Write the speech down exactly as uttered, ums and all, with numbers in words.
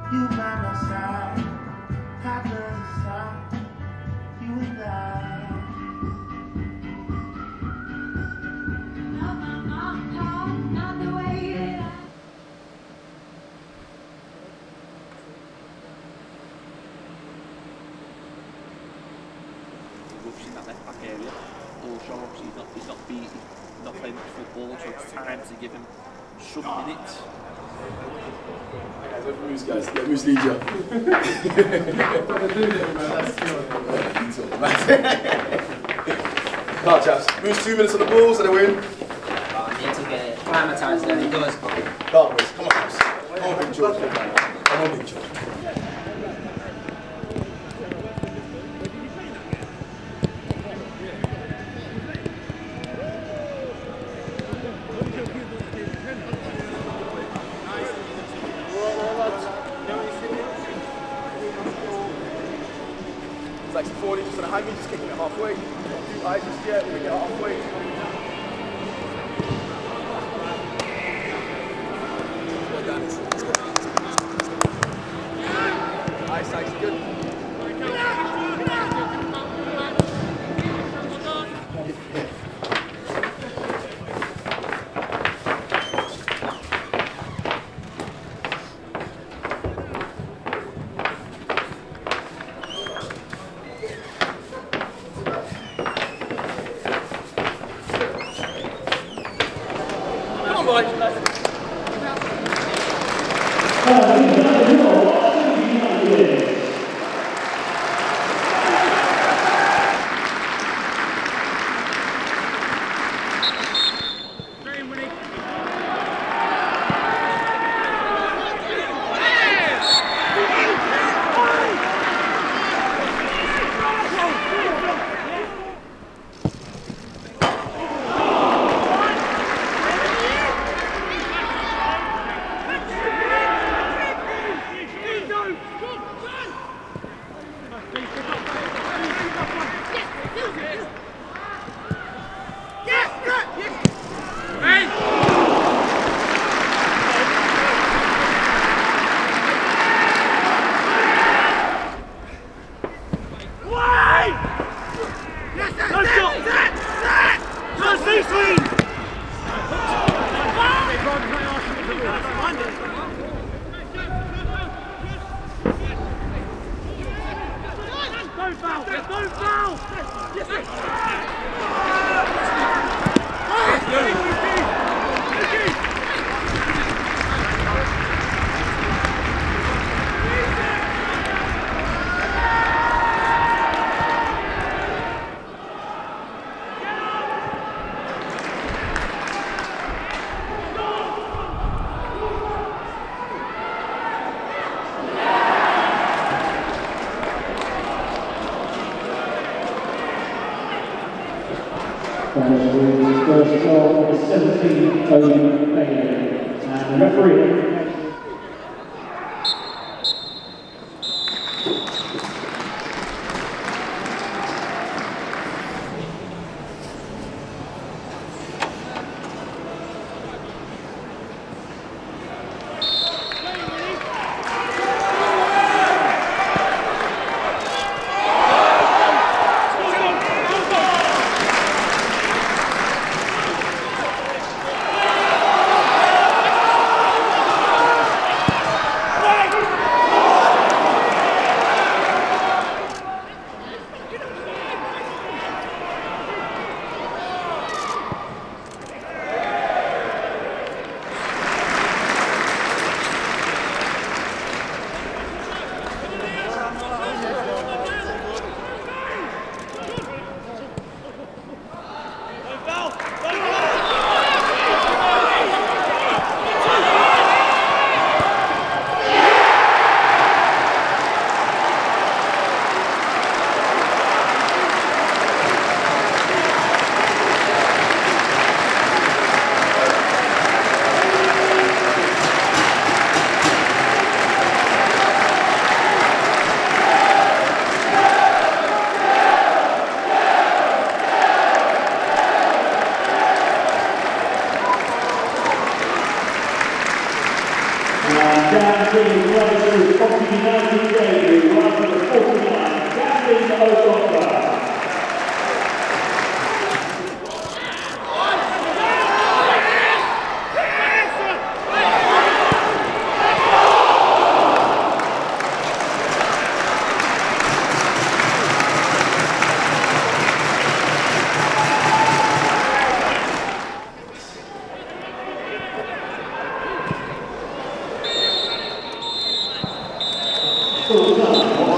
You by my side, how does it sound? You and I. Not the way that I. Rovers in that left back area. Also, obviously, he's not, he's not beat, he's not playing much football, so it's time to give him some minutes. Guys, wait for Moose, guys. Let Moose lead you. Come on, chaps. Moose two minutes on the ball, so they win. Oh, I need to get it climatised then, he does. Come on, boys. Come on, chaps. Come on, Big George. Come on, Big George. It's like forty, just on a high me, just kicking it halfway. Don't do high just yet, we get halfway. Well done, it's, it's good. Eyesight's good. First goal of the seventeen Owen Bailey. And the referee. And down three places, Scotland United debut, one number forty-nine, Gavin O'Connor. Full time.